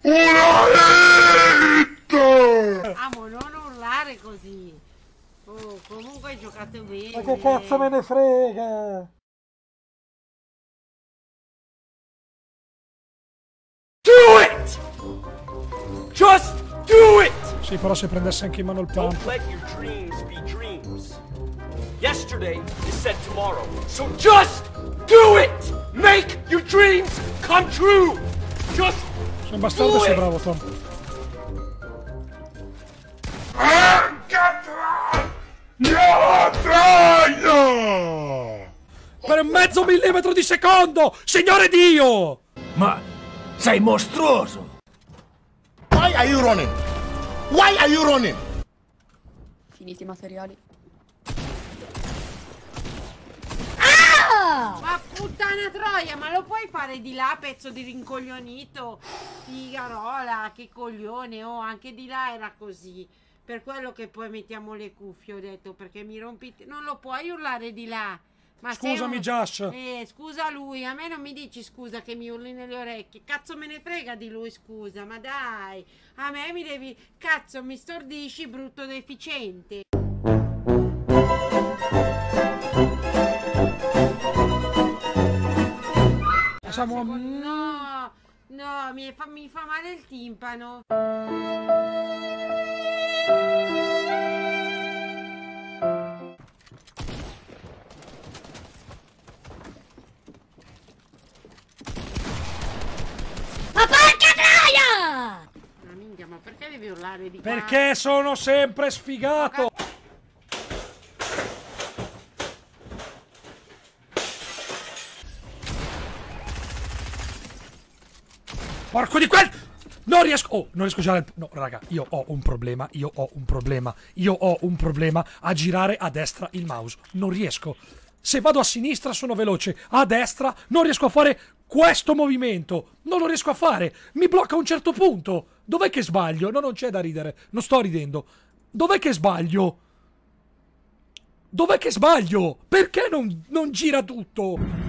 Amo, non urlare così. Oh, comunque hai giocato bene. Ma che cazzo me ne frega? Do it! Just do it! Sì, però se prendesse anche in mano il pump. Don't let your dreams be dreams. Yesterday is said tomorrow. So just do it! Make your dreams come true! Just Sono bastardo, sei bravo, Tom. Per mezzo millimetro di secondo! Signore Dio! Ma sei mostruoso! Why are you running? Why are you running? Finiti i materiali. Ma puttana troia, ma lo puoi fare di là, pezzo di rincoglionito? Figarola, che coglione, oh, anche di là era così. Per quello che poi mettiamo le cuffie, ho detto, perché mi rompi... Non lo puoi urlare di là. Ma Scusami, Josh. Scusa lui, a me non mi dici scusa che mi urli nelle orecchie. Cazzo me ne frega di lui, scusa, ma dai. A me mi devi... Cazzo, mi stordisci, brutto deficiente. No, no, mi fa male il timpano. Ma porca troia! Ma minchia, ma perché devi urlare di qua? Perché sono sempre sfigato! Porco di quel... Non riesco... Oh, non riesco a girare... No, raga, io ho un problema, io ho un problema a girare a destra il mouse. Non riesco. Se vado a sinistra sono veloce, a destra non riesco a fare questo movimento. Non lo riesco a fare. Mi blocca a un certo punto. Dov'è che sbaglio? No, non c'è da ridere. Non sto ridendo. Dov'è che sbaglio? Dov'è che sbaglio? Perché non gira tutto?